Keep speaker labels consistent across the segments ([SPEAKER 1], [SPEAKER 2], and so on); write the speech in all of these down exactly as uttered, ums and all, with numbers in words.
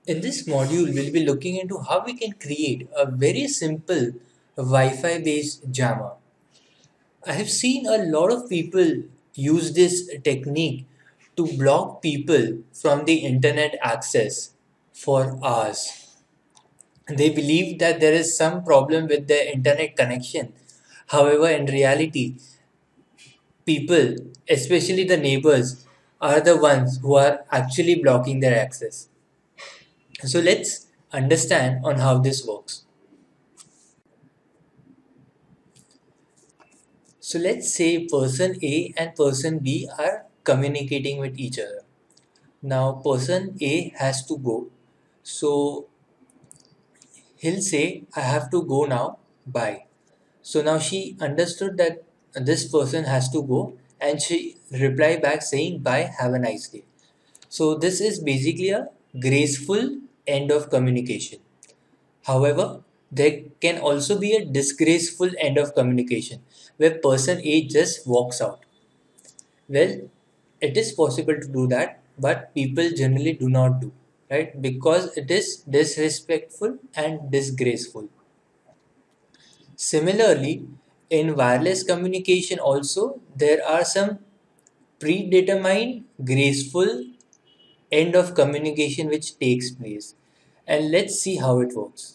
[SPEAKER 1] In this module, we'll be looking into how we can create a very simple Wi-Fi based jammer. I have seen a lot of people use this technique to block people from the internet access for hours. They believe that there is some problem with their internet connection. However, in reality, people, especially the neighbors, are the ones who are actually blocking their access. So let's understand on how this works. So let's say person A and person B are communicating with each other. Now person A has to go. So he'll say, I have to go now, bye. So now she understood that this person has to go and she replied back saying, bye, have a nice day. So this is basically a graceful end of communication. However, there can also be a disgraceful end of communication where person A just walks out. Well, it is possible to do that, but people generally do not do, right? Because it is disrespectful and disgraceful. Similarly, in wireless communication also, there are some predetermined graceful end of communication which takes place. And let's see how it works.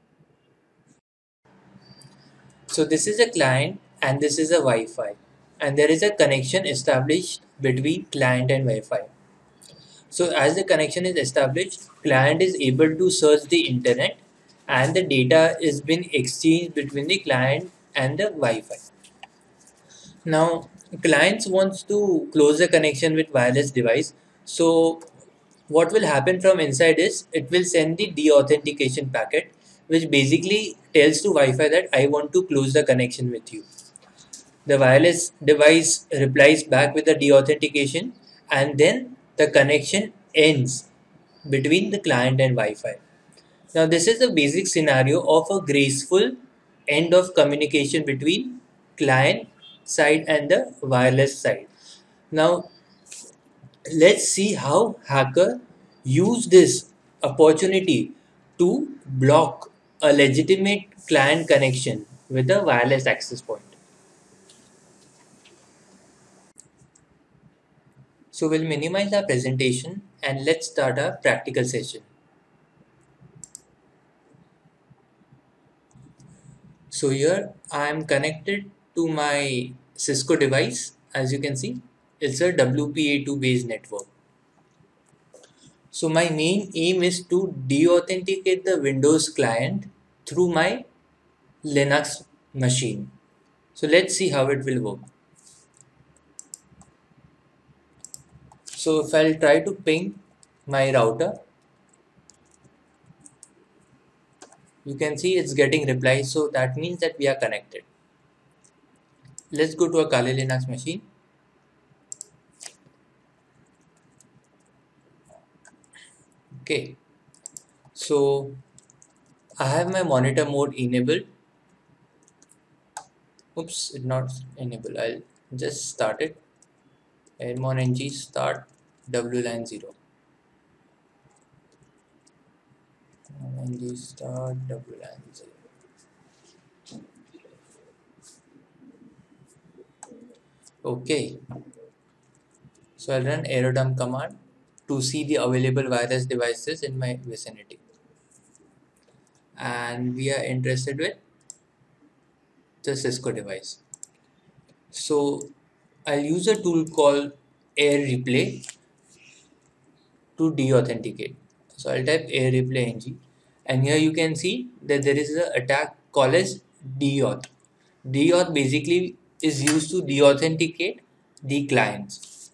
[SPEAKER 1] So this is a client and this is a Wi-Fi, and there is a connection established between client and Wi-Fi. So as the connection is established, client is able to search the internet and the data is being exchanged between the client and the Wi-Fi. Now clients wants to close the connection with wireless device. So what will happen from inside is it will send the deauthentication packet, which basically tells to Wi-Fi that I want to close the connection with you. The wireless device replies back with the deauthentication, and then the connection ends between the client and Wi-Fi. Now this is the basic scenario of a graceful end of communication between client side and the wireless side. Now let's see how hacker use this opportunity to block a legitimate client connection with a wireless access point. So we'll minimize our presentation and let's start our practical session. So here I am connected to my Cisco device. As you can see, it's a W P A two based network. So my main aim is to deauthenticate the Windows client through my Linux machine. So let's see how it will work. So if I'll try to ping my router, you can see it's getting reply. So that means that we are connected. Let's go to a Kali Linux machine. Okay. So I have my monitor mode enabled. Oops, it's not enabled. I'll just start it. Airmon ng start W line zero. Ng start W line zero. Okay. So I'll run aerodump command to see the available wireless devices in my vicinity. And we are interested with the Cisco device. So I'll use a tool called air replay to deauthenticate. So I'll type air replay ng, and here you can see that there is an attack called as deauth. Deauth basically is used to deauthenticate the clients.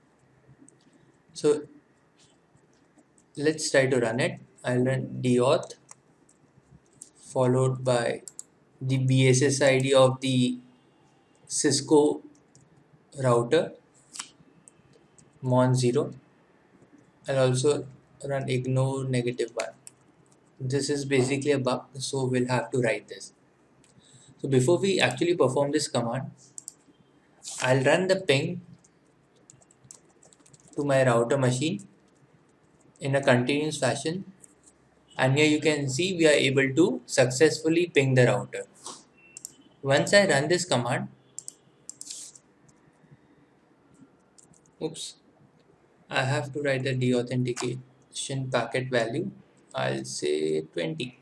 [SPEAKER 1] So let's try to run it. I'll run deauth followed by the B S S I D of the Cisco router mon zero. I'll also run ignore negative one. This is basically a bug, so we'll have to write this. So before we actually perform this command, I'll run the ping to my router machine in a continuous fashion, and here you can see we are able to successfully ping the router. Once I run this command, oops, I have to write the deauthentication packet value. I'll say twenty.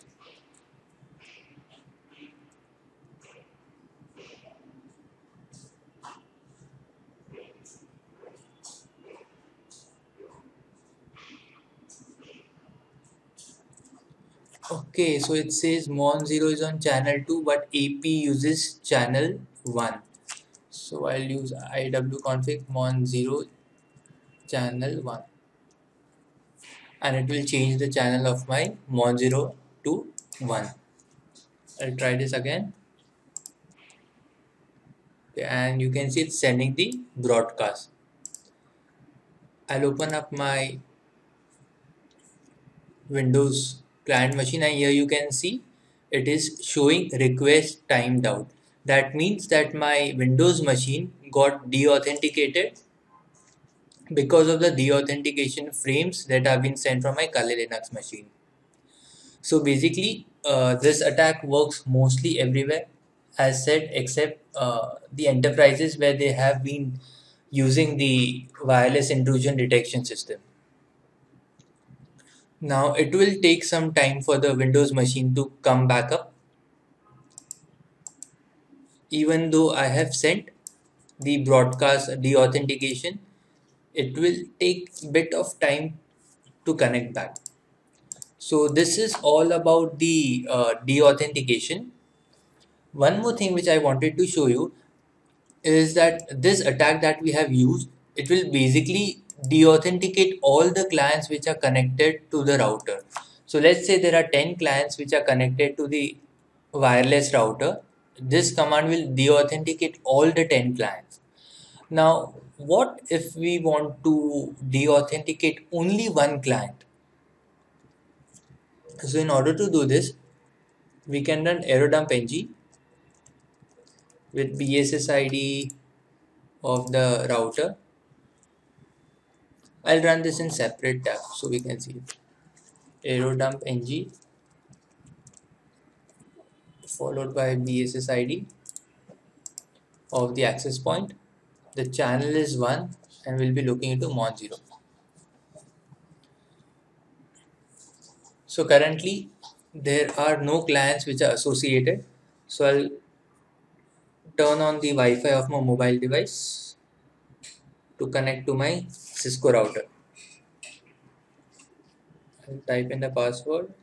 [SPEAKER 1] Okay, so it says mon zero is on channel two, but A P uses channel one. So I'll use iwconfig mon zero channel one, and it will change the channel of my mon zero to one. I'll try this again. Okay, and you can see it's sending the broadcast. I'll open up my Windows client machine, and here you can see it is showing request timed out. That means that my Windows machine got deauthenticated because of the deauthentication frames that have been sent from my Kali Linux machine. So basically, uh, this attack works mostly everywhere, as said, except uh, the enterprises where they have been using the wireless intrusion detection system. Now it will take some time for the Windows machine to come back up. Even though I have sent the broadcast deauthentication, it will take a bit of time to connect back. So this is all about the uh, deauthentication. One more thing which I wanted to show you is that this attack that we have used, it will basically deauthenticate all the clients which are connected to the router. So let's say there are ten clients which are connected to the wireless router. This command will deauthenticate all the ten clients. Now, what if we want to deauthenticate only one client? So in order to do this, we can run aerodump ng with B S S I D of the router. I'll run this in separate tab so we can see it. Aerodump ng followed by B S S I D of the access point. The channel is one, and we'll be looking into mon zero. So currently there are no clients which are associated. So I'll turn on the Wi-Fi of my mobile device to connect to my Cisco router. I'll type in the password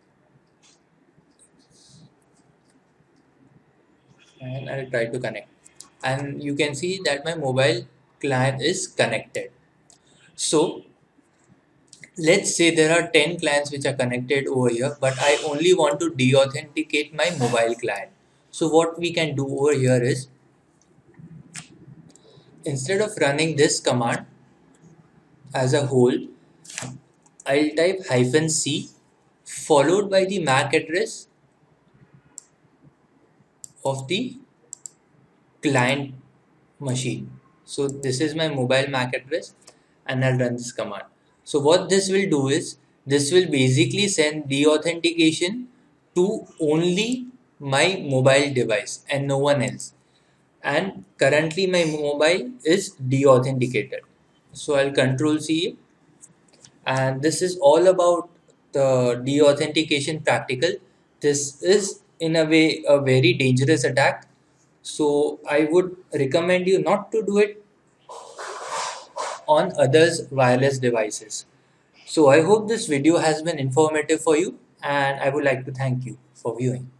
[SPEAKER 1] and I'll try to connect, and you can see that my mobile client is connected. So let's say there are ten clients which are connected over here, but I only want to deauthenticate my mobile client. So what we can do over here is, instead of running this command as a whole, I'll type hyphen C followed by the M A C address of the client machine. So this is my mobile M A C address, and I'll run this command. So what this will do is, this will basically send deauthentication to only my mobile device and no one else. And currently my mobile is deauthenticated. So I'll control C, and this is all about the deauthentication practical. This is in a way a very dangerous attack. So I would recommend you not to do it on others' wireless devices. So I hope this video has been informative for you, and I would like to thank you for viewing.